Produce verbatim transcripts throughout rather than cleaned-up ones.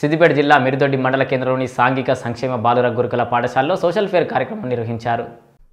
సిద్దిపేట జిల్లా మిరుదొడ్డి మండల కేంద్రంలోని సాంఘిక సంక్షేమ బాలుర గురుకుల పాఠశాలలో సోషల్ ఫేర్ కార్యక్రమం నిర్వహించారు.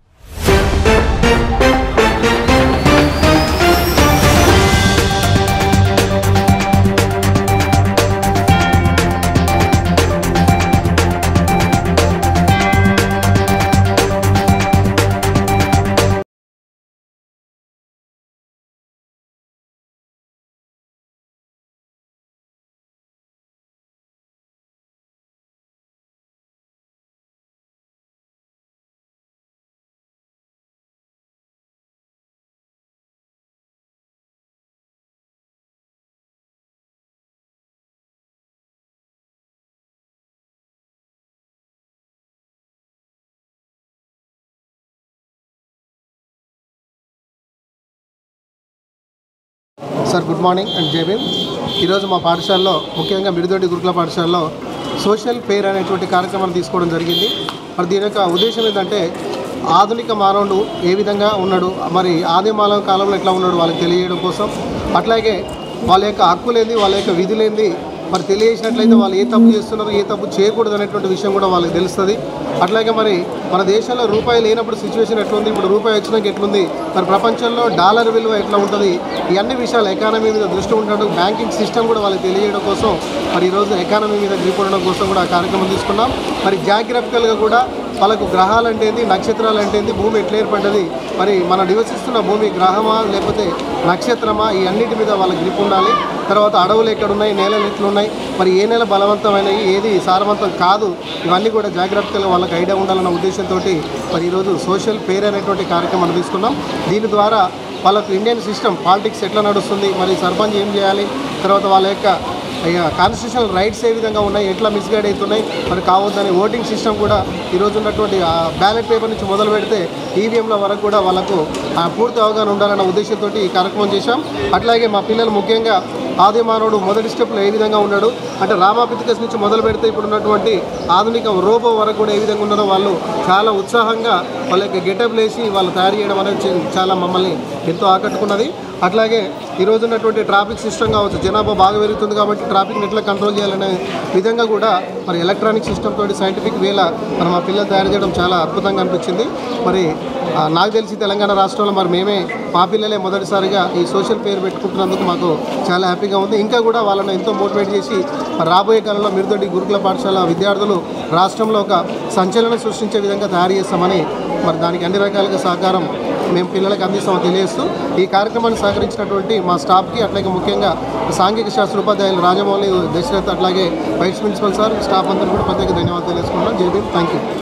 సార్ గుడ్ మార్నింగ్ అండ్ జై భీమ్. ఈరోజు మా పాఠశాలలో ముఖ్యంగా మిరుదొడ్డి గురుకుల పాఠశాలలో సోషల్ ఫేర్ అనేటువంటి కార్యక్రమాన్ని తీసుకోవడం జరిగింది. మరి దీని యొక్క ఉద్దేశం ఏంటంటే ఆధునిక మానవుడు ఏ విధంగా ఉన్నాడు, మరి ఆది మానవ కాలంలో ఎట్లా ఉన్నాడు వాళ్ళకి తెలియజేయడం కోసం, అట్లాగే వాళ్ళ యొక్క హక్కులేంది, వాళ్ళ యొక్క విధులేంది మరి తెలియజేసినట్లయితే వాళ్ళు ఏ తప్పు చేస్తున్నారో ఏ తప్పు చేయకూడదు అనేటువంటి విషయం కూడా వాళ్ళకి తెలుస్తుంది. అట్లాగే మరి మన దేశంలో రూపాయి లేనప్పుడు సిచ్యువేషన్ ఎట్లుంది, ఇప్పుడు రూపాయి వచ్చినాక ఎట్లుంది, మరి ప్రపంచంలో డాలర్ విలువ ఎట్లా ఉంటుంది, ఇవన్నీ విషయాలు ఎకానమీ మీద దృష్టి ఉండడం, బ్యాంకింగ్ సిస్టమ్ కూడా వాళ్ళకి తెలియజేయడం కోసం మరి ఈరోజు ఎకానమీ మీద గ్రిప్ ఉండడం కోసం కూడా ఆ కార్యక్రమం తీసుకున్నాం. మరి జాగ్రఫికల్గా కూడా వాళ్ళకు గ్రహాలు అంటే ఏంటి, నక్షత్రాలు అంటే ఏంటి, భూమి ఎట్లా ఏర్పడ్డది, మరి మనం నివసిస్తున్న భూమి గ్రహమా లేకపోతే నక్షత్రమా, ఈ అన్నిటి మీద వాళ్ళ గ్రిప్ ఉండాలి. తర్వాత అడవులు ఎక్కడున్నాయి, నేలలు ఎట్లున్నాయి, మరి ఏ నెల బలవంతమైనవి, ఏది సారవంతం కాదు, ఇవన్నీ కూడా జాగ్రత్తగా వాళ్ళకి ఐడియా ఉండాలన్న ఉద్దేశంతో మరి ఈరోజు సోషల్ ఫేర్ అనేటువంటి కార్యక్రమం తీసుకున్నాం. దీని ద్వారా వాళ్ళకు ఇండియన్ సిస్టమ్ పాలిటిక్స్ ఎట్లా నడుస్తుంది, మరి సర్పంచ్ ఏం చేయాలి, తర్వాత వాళ్ళ యొక్క కాన్స్టిట్యూషనల్ రైట్స్ ఏ విధంగా ఉన్నాయి, ఎట్లా మిస్గైడ్ అవుతున్నాయి, మరి కావద్దని ఓటింగ్ సిస్టమ్ కూడా ఈరోజు ఉన్నటువంటి బ్యాలెట్ పేపర్ నుంచి మొదలు పెడితే ఈవీఎంల వరకు కూడా వాళ్ళకు పూర్తి అవగాహన ఉండాలన్న ఉద్దేశంతో ఈ కార్యక్రమం చేశాం. అట్లాగే మా పిల్లలు ముఖ్యంగా ఆది మానవుడు మొదటి స్టెప్లో ఏ విధంగా ఉన్నాడు అంటే రామాపితికస్ నుంచి మొదలు పెడితే ఇప్పుడు ఉన్నటువంటి ఆధునిక రోబో వరకు కూడా ఏ విధంగా ఉన్నారో వాళ్ళు చాలా ఉత్సాహంగా వాళ్ళ యొక్క గెటప్ లేసి వాళ్ళు తయారు చేయడం అనేది చాలా మమ్మల్ని ఎంతో ఆకట్టుకున్నది. అట్లాగే ఈరోజు ఉన్నటువంటి ట్రాఫిక్ సిస్టమ్ కావచ్చు, జనాభా బాగా పెరుగుతుంది కాబట్టి ట్రాఫిక్ని ఎట్లా కంట్రోల్ చేయాలనే విధంగా కూడా మరి ఎలక్ట్రానిక్ సిస్టమ్ తోటి సైంటిఫిక్ వేలా మరి మా పిల్లలు తయారు చేయడం చాలా అద్భుతంగా అనిపించింది. మరి నాకు తెలిసి తెలంగాణ రాష్ట్రంలో మరి మేమే మా పిల్లలే మొదటిసారిగా ఈ సోషల్ ఫేర్ పెట్టుకుంటున్నందుకు మాకు చాలా హ్యాపీగా ఉంది. ఇంకా కూడా వాళ్ళని ఎంతో మోటివేట్ చేసి రాబోయే కాలంలో మిరుదొడ్డి గురుకుల పాఠశాల విద్యార్థులు రాష్ట్రంలో ఒక సంచలనం సృష్టించే విధంగా తయారు చేస్తామని మరి దానికి అన్ని రకాలుగా సహకారం మేము పిల్లలకు అందిస్తామని తెలియజేస్తూ ఈ కార్యక్రమాన్ని సహకరించినటువంటి మా స్టాఫ్కి, అట్లాగే ముఖ్యంగా సాంఘిక శాస్త్ర ఉపాధ్యాయులు రాజమౌళి, దశరథ్, అట్లాగే వైస్ ప్రిన్సిపల్ సార్, స్టాఫ్ అందరూ కూడా ప్రత్యేక ధన్యవాదాలు తెలుసుకుంటున్నాం. జై భీమ్, థ్యాంక్ యూ.